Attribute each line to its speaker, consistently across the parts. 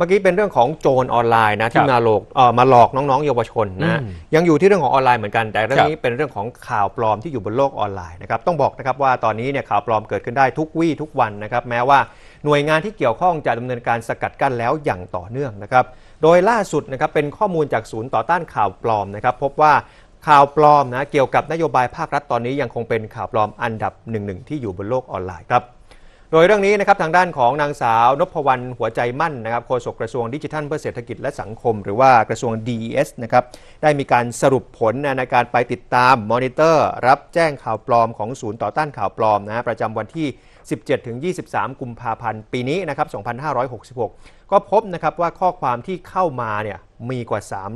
Speaker 1: มื่อกี้เป็นเรื่องของโจรออนไลน์นะที่มาหลอกน้องๆเยาวชนนะยังอยู่ที่เรื่องของออนไลน์เหมือนกันแต่เรื่องนี้เป็นเรื่องของข่าวปลอมที่อยู่บนโลกออนไลน์นะครับต้องบอกนะครับว่าตอนนี้เนี่ยข่าวปลอมเกิดขึ้นได้ทุกวี่ทุกวันนะครับแม้ว่าหน่วยงานที่เกี่ยวข้องจะดำเนินการสกัดกั้นแล้วอย่างต่อเนื่องนะครับโดยล่าสุดนะครับเป็นข้อมูลจากศูนย์ต่อต้านข่าวปลอมนะครับพบว่าข่าวปลอมนะเกี่ยวกับนโยบายภาครัฐตอนนี้ยังคงเป็นข่าวปลอมอันดับหนึ่งที่อยู่บนโลกออนไลน์ครับโดยเรื่องนี้นะครับทางด้านของนางสาวนพวรรณหัวใจมั่นนะครับโฆษกกระทรวงดิจิทัลเพื่อเศรษฐกิจและสังคมหรือว่ากระทรวง DES นะครับได้มีการสรุปผลในการไปติดตามมอนิเตอร์รับแจ้งข่าวปลอมของศูนย์ต่อต้านข่าวปลอมนะประจำวันที่ 17-23 กุมภาพันธ์ปีนี้นะครับ 2566 ก็พบนะครับว่าข้อความที่เข้ามาเนี่ยมีกว่า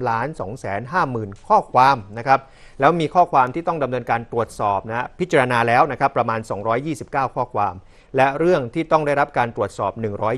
Speaker 1: 3,250,000 ข้อความนะครับแล้วมีข้อความที่ต้องดำเนินการตรวจสอบนะพิจารณาแล้วนะครับประมาณ 229 ข้อความและเรื่องที่ต้องได้รับการตรวจสอบ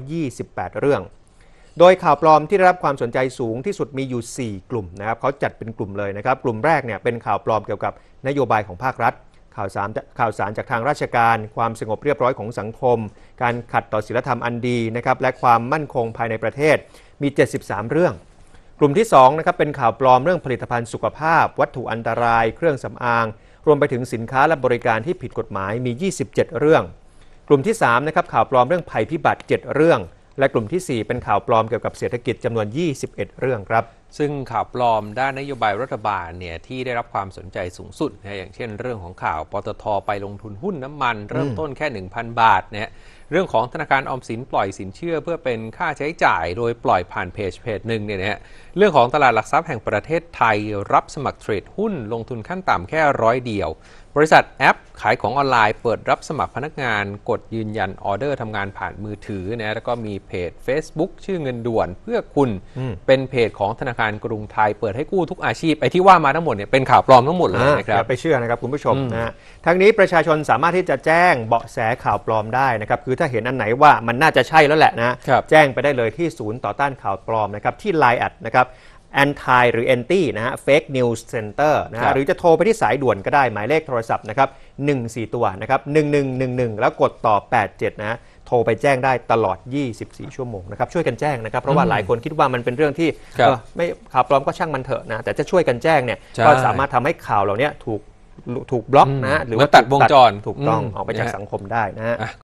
Speaker 1: 128 เรื่องโดยข่าวปลอมที่ได้รับความสนใจสูงที่สุดมีอยู่ 4 กลุ่มนะครับเขาจัดเป็นกลุ่มเลยนะครับกลุ่มแรกเนี่ยเป็นข่าวปลอมเกี่ยวกับนโยบายของภาครัฐข่าวสารจากทางราชการความสงบเรียบร้อยของสังคมการขัดต่อศีลธรรมอันดีนะครับและความมั่นคงภายในประเทศมี 73 เรื่องกลุ่มที่2นะครับเป็นข่าวปลอมเรื่องผลิตภัณฑ์สุขภาพวัตถุอันตรายเครื่องสำอางรวมไปถึงสินค้าและบริการที่ผิดกฎหมายมี 27 เรื่องกลุ่มที่3นะครับข่าวปลอมเรื่องภัยพิบัติ7เรื่องและกลุ่มที่4เป็นข่าวปลอมเกี่ยวกับเศรษฐกิจจำนวน 21 เรื่องครับ
Speaker 2: ซึ่งข่าวปลอมด้านนโยบายรัฐบาลเนี่ยที่ได้รับความสนใจสูงสุดนะอย่างเช่นเรื่องของข่าวปตท.ไปลงทุนหุ้นน้ำมันเริ่มต้นแค่ 1,000 บาทเนี่ยเรื่องของธนาคารออมสินปล่อยสินเชื่อเพื่อเป็นค่าใช้จ่ายโดยปล่อยผ่านเพจหนึ่งเนี่ยนะฮะเรื่องของตลาดหลักทรัพย์แห่งประเทศไทยรับสมัครเทรดหุ้นลงทุนขั้นต่ำแค่100 เดียวบริษัทแอปขายของออนไลน์เปิดรับสมัครพนักงานกดยืนยันออเดอร์ทำงานผ่านมือถือนะแล้วก็มีเพจ Facebook ชื่อเงินด่วนเพื่อคุณเป็นเพจของธนาคารกรุงไทยเปิดให้กู้ทุกอาชีพไอ้ที่ว่ามาทั้งหมดเนี่ยเป็นข่าวปลอมทั้งหมดเลยนะครับ
Speaker 1: อย่าไปเชื่อนะครับคุณผู้ชมนะทั้งนี้ประชาชนสามารถที่จะแจ้งเบาะแสข่าวปลอมได้นะครับคือถ้าเห็นอันไหนว่ามันน่าจะใช่แล้วแหละนะแจ้งไปได้เลยที่ศูนย์ต่อต้านข่าวปลอมนะครับที่ Line แอดนะครับanti หรือ anti นะฮะ fake news center นะฮะหรือจะโทรไปที่สายด่วนก็ได้หมายเลขโทรศัพท์นะครับ14ตัวนะครับ1111แล้วกดต่อ87นะโทรไปแจ้งได้ตลอด24ชั่วโมงนะครับช่วยกันแจ้งนะครับเพราะว่าหลายคนคิดว่ามันเป็นเรื่องที่ไม่ข่าวปลอมก็ช่างมันเถอะนะแต่จะช่วยกันแจ้งเนี่ยก็สามารถทำให้ข่าวเหล่านี้ถูกบล็อกนะหรือว่า
Speaker 2: ตัดวงจร
Speaker 1: ถูกต้องออกไปจากสังคมได้นะฮะ